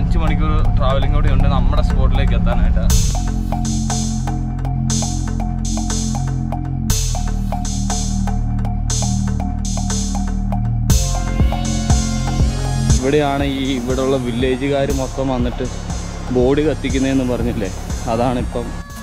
5 മണിക്കൂർ ട്രാവലിംഗ് കൂടി ഉണ്ട് നമ്മുടെ സ്പോട്ടിലേക്ക് എത്താനായിട്ട്. ഇവിടെയാണ് ഇവിടെയുള്ള വില്ലേജുകാർ മൊത്തം വന്നിട്ട് ബോഡി കത്തിക്കുന്നതെന്ന് പറഞ്ഞില്ലേ, അതാണിപ്പം